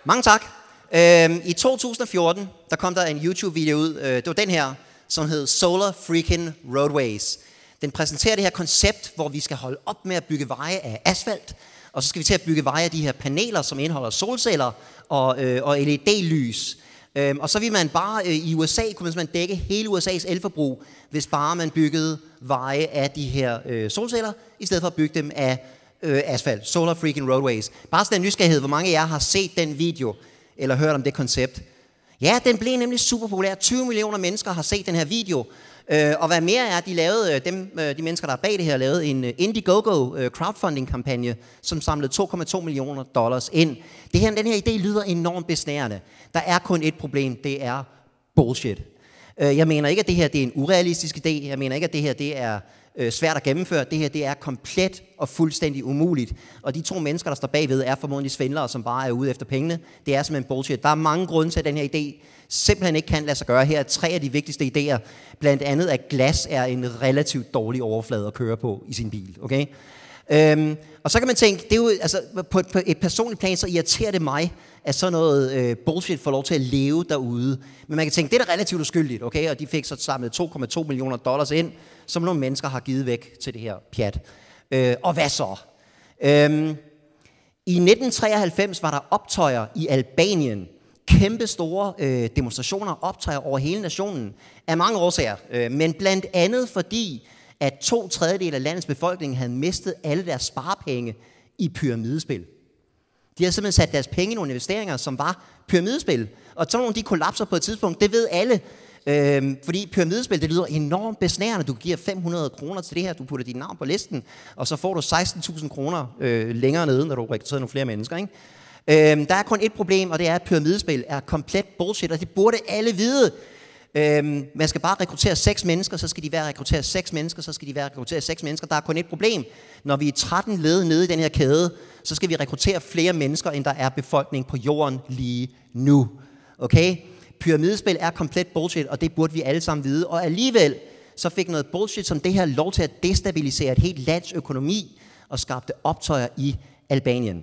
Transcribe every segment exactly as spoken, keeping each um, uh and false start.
Mange tak. Øhm, I to tusind og fjorten, der kom der en YouTube-video ud, øh, det var den her, som hed Solar Freaking Roadways. Den præsenterer det her koncept, hvor vi skal holde op med at bygge veje af asfalt, og så skal vi til at bygge veje af de her paneler, som indeholder solceller og, øh, og L E D-lys. Øhm, og så vil man bare, øh, i U S A kunne man dække hele U S A's elforbrug, hvis bare man byggede veje af de her øh, solceller, i stedet for at bygge dem af øh, asfalt. Solar Freaking Roadways. Bare sådan en nysgerrighed, hvor mange af jer har set den video, eller hørt om det koncept. Ja, den blev nemlig super populær. tyve millioner mennesker har set den her video. Øh, og hvad mere er, de lavede, dem, de mennesker, der er bag det her, lavede en Indiegogo crowdfunding-kampagne, som samlede to komma to millioner dollars ind. Det her, den her idé lyder enormt besnærende. Der er kun et problem, det er bullshit. Jeg mener ikke, at det her det er en urealistisk idé. Jeg mener ikke, at det her det er svært at gennemføre. Det her det er komplet og fuldstændig umuligt. Og de to mennesker, der står bagved, er formodentlig svindlere, som bare er ude efter pengene. Det er simpelthen bullshit. Der er mange grunde til, at den her idé simpelthen ikke kan lade sig gøre. Her er tre af de vigtigste idéer. Blandt andet, at glas er en relativt dårlig overflade at køre på i sin bil. Okay? Øhm, og så kan man tænke, det er jo, altså, på, et, på et personligt plan, så irriterer det mig, at sådan noget øh, bullshit får lov til at leve derude. Men man kan tænke, det er da relativt uskyldigt, okay? Og de fik så samlet to komma to millioner dollars ind, som nogle mennesker har givet væk til det her pjat. Øh, og hvad så? Øhm, I nitten treoghalvfems var der optøjer i Albanien. Kæmpe store øh, demonstrationer og optøjer over hele nationen. Af mange årsager. Øh, men blandt andet fordi, at to tredjedel af landets befolkning havde mistet alle deres sparepenge i pyramidespil. De havde simpelthen sat deres penge i nogle investeringer, som var pyramidespil. Og sådan nogle, de kollapser på et tidspunkt, det ved alle. Øhm, fordi pyramidespil, det lyder enormt besnærende. Du giver fem hundrede kroner til det her, du putter dit navn på listen, og så får du seksten tusind kroner øh, længere nede, når du rekrutterer nogle flere mennesker. Ikke? Øhm, der er kun et problem, og det er, at pyramidespil er komplet bullshit, og det burde alle vide. Øhm, man skal bare rekruttere seks mennesker, så skal de være rekruttere seks mennesker, så skal de være rekruttere seks mennesker. Der er kun et problem. Når vi er tretten led nede i den her kæde, så skal vi rekruttere flere mennesker, end der er befolkning på jorden lige nu. Okay? Pyramidespil er komplet bullshit, og det burde vi alle sammen vide. Og alligevel, så fik noget bullshit som det her lov til at destabilisere et helt lands økonomi og skabte optøjer i Albanien.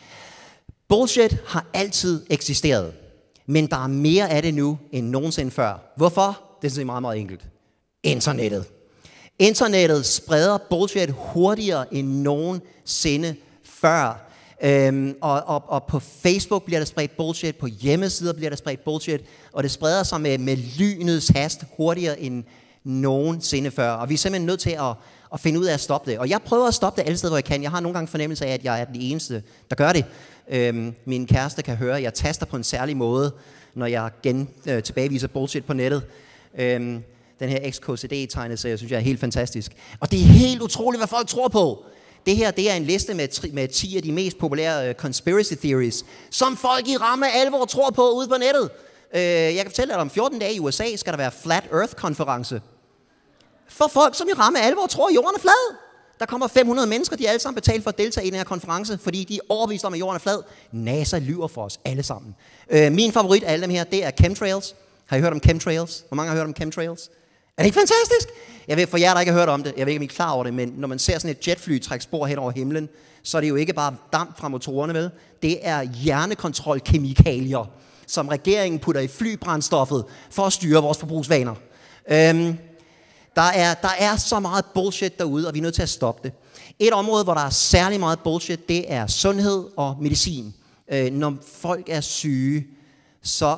Bullshit har altid eksisteret. Men der er mere af det nu end nogensinde før. Hvorfor? Det er meget, meget enkelt. Internettet. Internettet spreder bullshit hurtigere end nogensinde før. Øhm, og, og, og på Facebook bliver der spredt bullshit, på hjemmesider bliver der spredt bullshit, og det spreder sig med, med lynets hast hurtigere end nogensinde før. Og vi er simpelthen nødt til at, at finde ud af at stoppe det. Og jeg prøver at stoppe det alle steder, hvor jeg kan. Jeg har nogle gange fornemmelse af, at jeg er den eneste, der gør det. Øhm, min kæreste kan høre, at jeg taster på en særlig måde, når jeg gen, øh, tilbageviser bullshit på nettet. Øhm, den her X K C D-tegneserie, synes jeg er helt fantastisk. Og det er helt utroligt, hvad folk tror på. Det her, det er en liste med, med ti af de mest populære uh, conspiracy theories, som folk i ramme alvor tror på ude på nettet. Uh, jeg kan fortælle, at om fjorten dage i U S A skal der være Flat Earth-konference. For folk, som i ramme alvor tror, at jorden er flad. Der kommer fem hundrede mennesker, de er alle sammen betalt for at deltage i den her konference, fordi de er overbevist om, at jorden er flad. NASA lyver for os alle sammen. Uh, min favorit af alle dem her, det er chemtrails. Har I hørt om chemtrails? Hvor mange har hørt om chemtrails? Er det ikke fantastisk? Jeg ved, for jer, der ikke har hørt om det, jeg ved ikke, om I er klar over det, men når man ser sådan et jetfly trække spor hen over himlen, så er det jo ikke bare damp fra motorerne, vel? Det er hjernekontrolkemikalier, som regeringen putter i flybrændstoffet for at styre vores forbrugsvaner. Øhm, der, er, der er så meget bullshit derude, og vi er nødt til at stoppe det. Et område, hvor der er særlig meget bullshit, det er sundhed og medicin. Øh, når folk er syge, så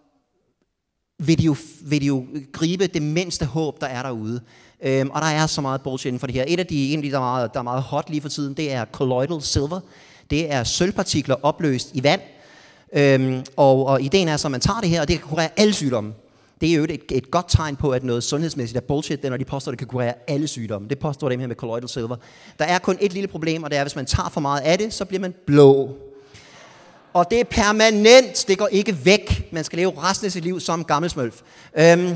vil de, jo, vil de jo gribe det mindste håb, der er derude. Øhm, og der er så meget bullshit inden for det her. Et af de, en af de der, er meget, der er meget hot lige for tiden, det er colloidal silver. Det er sølvpartikler opløst i vand. Øhm, og, og ideen er så, at man tager det her, og det kan kurere alle sygdomme. Det er jo et, et godt tegn på, at noget sundhedsmæssigt er bullshit, det er, når de påstår, at det kan kurere alle sygdomme. Det påstår dem her med colloidal silver. Der er kun et lille problem, og det er, at hvis man tager for meget af det, så bliver man blå. Og det er permanent, det går ikke væk. Man skal leve resten af sit liv som gammelsmølf. Øhm,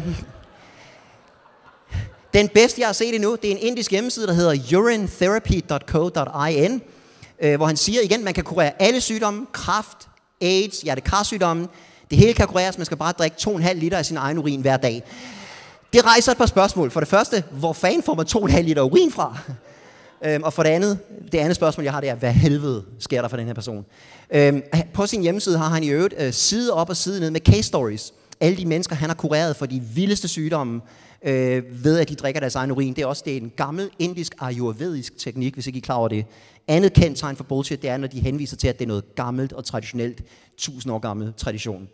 den bedste, jeg har set endnu, det er en indisk hjemmeside, der hedder urinetherapy punktum co punktum in, øh, hvor han siger igen, man kan kurere alle sygdomme, kræft, AIDS, hjertekarsygdomme. Det hele kan kureres, man skal bare drikke to komma fem liter af sin egen urin hver dag. Det rejser et par spørgsmål. For det første, hvor fanden får man to komma fem liter urin fra? Øhm, og for det andet, det andet spørgsmål, jeg har, det er, hvad helvede sker der for den her person? Øhm, på sin hjemmeside har han i øvrigt øh, side op og side ned med case stories. Alle de mennesker, han har kureret for de vildeste sygdomme, øh, ved at de drikker deres egen urin. Det er også det er en gammel indisk ayurvedisk teknik, hvis ikke I er klar over det. Andet kendt tegn for bullshit, det er, når de henviser til, at det er noget gammelt og traditionelt, tusind år gammel tradition.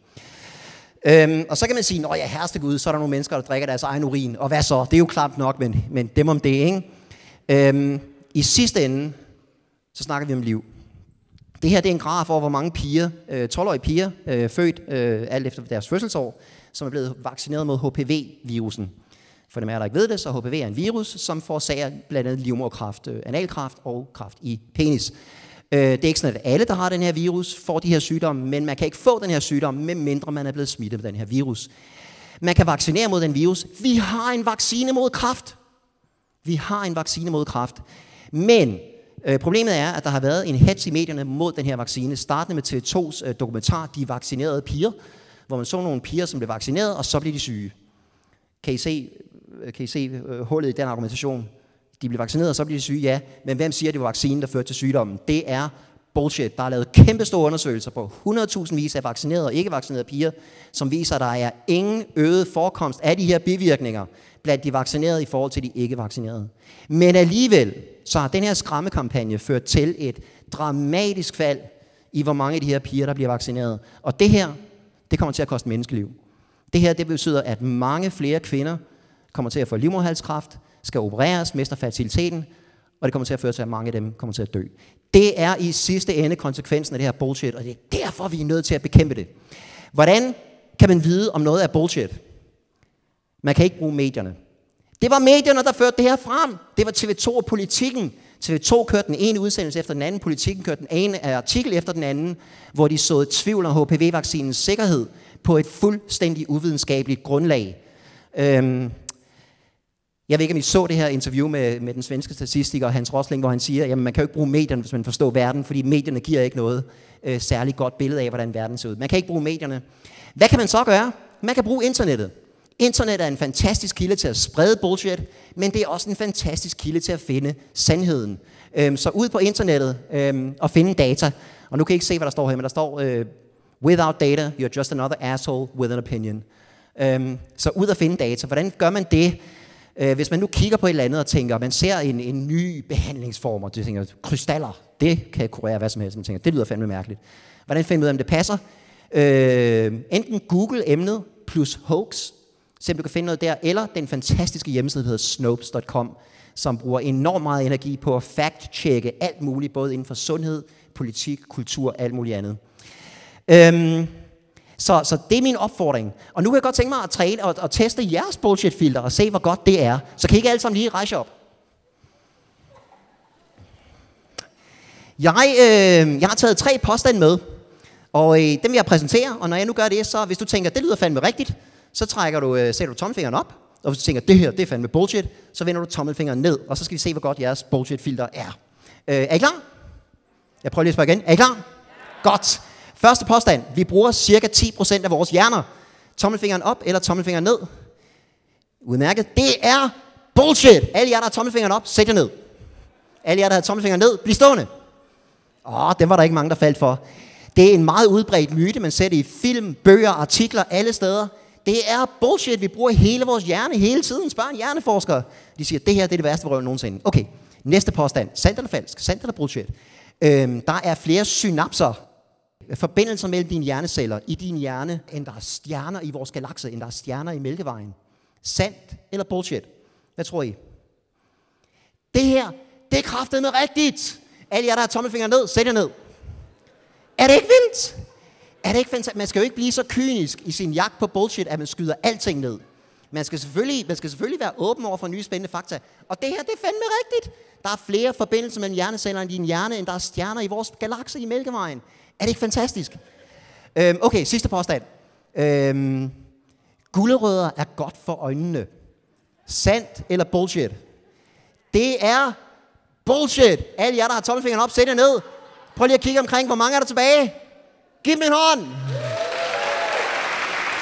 Øhm, og så kan man sige, når jeg herste Gud, så er der nogle mennesker, der drikker deres egen urin. Og hvad så? Det er jo klamt nok, men, men dem om det, ikke? Øhm, I sidste ende, så snakker vi om liv. Det her det er en graf over, hvor mange piger, øh, tolv-årige piger, øh, født øh, alt efter deres fødselsår, som er blevet vaccineret mod H P V-virusen. For dem af jer, der ikke ved det, så H P V er en virus, som forårsager blandt andet livmoderkræft, øh, analkræft og kræft i penis. Øh, det er ikke sådan, at alle, der har den her virus, får de her sygdomme, men man kan ikke få den her sygdom, medmindre man er blevet smittet med den her virus. Man kan vaccinere mod den virus. Vi har en vaccine mod kræft. Vi har en vaccine mod kræft. Men øh, problemet er, at der har været en hets i medierne mod den her vaccine, startende med T V to's øh, dokumentar, De Vaccinerede Piger, hvor man så nogle piger, som blev vaccineret, og så blev de syge. Kan I se, kan I se øh, hullet i den argumentation? De blev vaccineret, og så blev de syge, ja. Men hvem siger, at det var vaccinen, der førte til sygdommen? Det er bullshit. Der er lavet kæmpe store undersøgelser på hundrede tusind vis af vaccinerede og ikke vaccinerede piger, som viser, at der er ingen øget forekomst af de her bivirkninger blandt de vaccinerede i forhold til de ikke vaccinerede. Men alligevel, så har den her skræmmekampagne ført til et dramatisk fald i, hvor mange af de her piger, der bliver vaccineret. Og det her, det kommer til at koste menneskeliv. Det her, det betyder, at mange flere kvinder kommer til at få livmoderhalskræft, skal opereres, mister fertiliteten, og det kommer til at føre til, at mange af dem kommer til at dø. Det er i sidste ende konsekvensen af det her bullshit, og det er derfor, vi er nødt til at bekæmpe det. Hvordan kan man vide, om noget er bullshit? Man kan ikke bruge medierne. Det var medierne, der førte det her frem. Det var T V to og Politikken. T V to kørte den ene udsendelse efter den anden, Politikken kørte den ene artikel efter den anden, hvor de såede tvivl om H P V-vaccinens sikkerhed på et fuldstændig uvidenskabeligt grundlag. Øhm Jeg ved ikke, om I så det her interview med, med den svenske statistiker Hans Rosling, hvor han siger, at man kan jo ikke bruge medierne, hvis man forstår verden, fordi medierne giver ikke noget øh, særligt godt billede af, hvordan verden ser ud. Man kan ikke bruge medierne. Hvad kan man så gøre? Man kan bruge internettet. Internet er en fantastisk kilde til at sprede bullshit, men det er også en fantastisk kilde til at finde sandheden. Øhm, så ud på internettet øhm, og finde data. Og nu kan I ikke se, hvad der står her, men der står, øh, without data, you're just another asshole with an opinion. Øhm, så ud og finde data. Hvordan gør man det? Hvis man nu kigger på et eller andet og tænker, man ser en, en ny behandlingsform, og tænker, krystaller, det kan kurere hvad som helst, man tænker, det lyder fandme mærkeligt. Hvordan finder man ud af, om det passer? Øh, enten Google emnet plus hoax, så du kan finde noget der, eller den fantastiske hjemmeside, der hedder Snopes punktum com, som bruger enormt meget energi på at fact-checke alt muligt, både inden for sundhed, politik, kultur, alt muligt andet. Øh, Så, så det er min opfordring. Og nu kan jeg godt tænke mig at træne og, og teste jeres bullshit-filter og se, hvor godt det er. Så kan I ikke alle sammen lige rejse op. Jeg, øh, jeg har taget tre påstande med, og øh, dem vil jeg præsentere. Og når jeg nu gør det, så hvis du tænker, det lyder fandme rigtigt, så trækker du, øh, sætter du tommelfingeren op. Og hvis du tænker, det her det er fandme bullshit, så vender du tommelfingeren ned. Og så skal vi se, hvor godt jeres bullshit-filter er. Øh, er I klar? Jeg prøver lige at spørge igen. Er I klar? Ja. Godt. Første påstand. Vi bruger cirka ti procent af vores hjerner. Tommelfingeren op eller tommelfingeren ned? Udmærket. Det er bullshit. Alle jer, der har tommelfingeren op, sæt jer ned. Alle jer, der har tommelfingeren ned, bliv stående. Åh, dem var der ikke mange, der faldt for. Det er en meget udbredt myte, man ser det i film, bøger, artikler, alle steder. Det er bullshit. Vi bruger hele vores hjerne hele tiden. Spørg en hjerneforsker. De siger, det her det er det værste vrøvl nogensinde. Okay, næste påstand. Sandt eller falsk? Sandt eller bullshit? Øhm, der er flere synapser, forbindelser mellem dine hjerneceller i din hjerne, end der er stjerner i vores galakse, end der er stjerner i Mælkevejen. Sandt eller bullshit? Hvad tror I? Det her, det er kraftedeme rigtigt. Alle jer, der har tommelfingeren ned, sæt jer ned. Er det ikke vildt? Er det ikke fantastisk? Man skal jo ikke blive så kynisk i sin jagt på bullshit, at man skyder alting ned. Man skal selvfølgelig, man skal selvfølgelig være åben over for nye spændende fakta. Og det her, det er fandme rigtigt. Der er flere forbindelser mellem hjerneceller i din hjerne, end der er stjerner i vores galakse i Mælkevejen. Er det ikke fantastisk? Øhm, okay, sidste påstand. Øhm, gulerødder er godt for øjnene. Sandt eller bullshit? Det er bullshit. Alle jer, der har tommelfingeren op, sæt jer ned. Prøv lige at kigge omkring, hvor mange er der tilbage? Giv dem en hånd.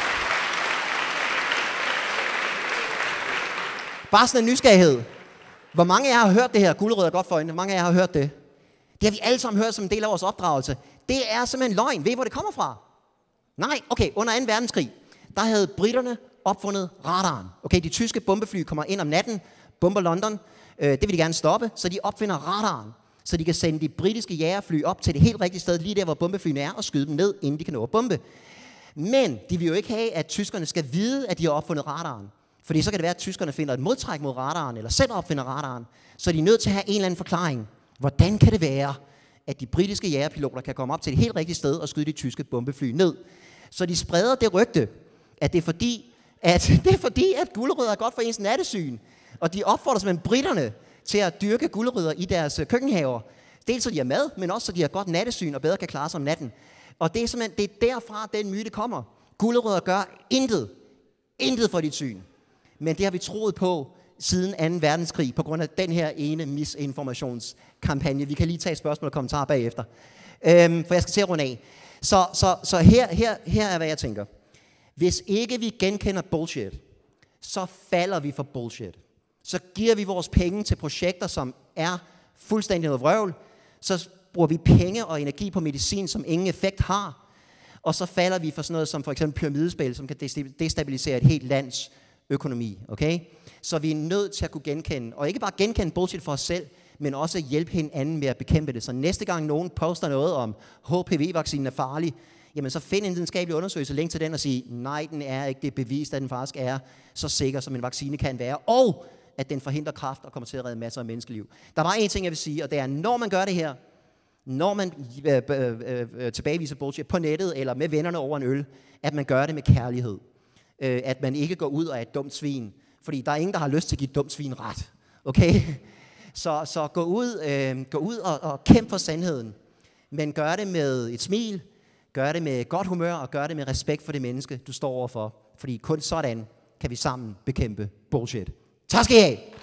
Bare sådan en nysgerrighed. Hvor mange af jer har hørt det her? Gulerødder er godt for øjnene. Hvor mange af jer har hørt det? Det har vi alle sammen hørt som en del af vores opdragelse. Det er simpelthen løgn. Ved I, hvor det kommer fra? Nej, okay, under anden verdenskrig, der havde britterne opfundet radaren. Okay, de tyske bombefly kommer ind om natten, bomber London. Øh, det vil de gerne stoppe, så de opfinder radaren. Så de kan sende de britiske jagerfly op til det helt rigtige sted, lige der, hvor bombeflyene er, og skyde dem ned, inden de kan nå at bombe. Men de vil jo ikke have, at tyskerne skal vide, at de har opfundet radaren. Fordi så kan det være, at tyskerne finder et modtræk mod radaren, eller selv opfinder radaren. Så de er nødt til at have en eller anden forklaring. Hvordan kan det være, at de britiske jagerpiloter kan komme op til det helt rigtige sted og skyde de tyske bombefly ned? Så de spreder det rygte, at det er fordi, at, det er fordi, at gulerødder er godt for ens nattesyn. Og de opfordrer simpelthen britterne til at dyrke gulerødder i deres køkkenhaver. Dels så de har mad, men også så de har godt nattesyn og bedre kan klare sig om natten. Og det er simpelthen det er derfra, den myte kommer. Gulerødder gør intet. Intet for dit syn. Men det har vi troet på siden anden verdenskrig, på grund af den her ene misinformationskampagne. Vi kan lige tage et spørgsmål og kommentarer bagefter. Øhm, for jeg skal til at runde af. Så, så, så her, her, her er, hvad jeg tænker. Hvis ikke vi genkender bullshit, så falder vi for bullshit. Så giver vi vores penge til projekter, som er fuldstændig noget vrøvl. Så bruger vi penge og energi på medicin, som ingen effekt har. Og så falder vi for sådan noget som for eksempel pyramidespil, som kan destabilisere et helt lands økonomi. Okay? Så vi er nødt til at kunne genkende, og ikke bare genkende bullshit for os selv, men også hjælpe hinanden med at bekæmpe det. Så næste gang nogen poster noget om, H P V-vaccinen er farlig, jamen så find en videnskabelig undersøgelse, længe til den og sige, nej, den er ikke, det er bevist, at den faktisk er så sikker, som en vaccine kan være, og at den forhindrer kræft og kommer til at redde masser af menneskeliv. Der er bare en ting, jeg vil sige, og det er, når man gør det her, når man øh, øh, øh, tilbageviser bullshit på nettet eller med vennerne over en øl, at man gør det med kærlighed. Øh, at man ikke går ud og er et dumt svin. Fordi der er ingen, der har lyst til at give et dumt svin ret. Okay? Så, så gå ud, øh, gå ud og, og kæmp for sandheden. Men gør det med et smil, gør det med godt humør, og gør det med respekt for det menneske, du står overfor. Fordi kun sådan kan vi sammen bekæmpe bullshit. Tak skal I have!